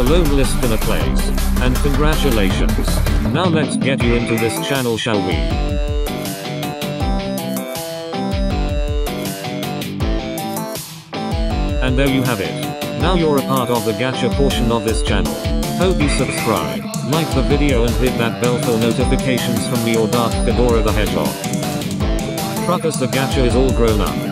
Hello MlistinaPlayz, and congratulations. Now let's get you into this channel, shall we? And there you have it. Now you're a part of the gacha portion of this channel. Hope you subscribe, like the video and hit that bell for notifications from me or Dark Fedora the Hedgehog. Truckers, the gacha is all grown up.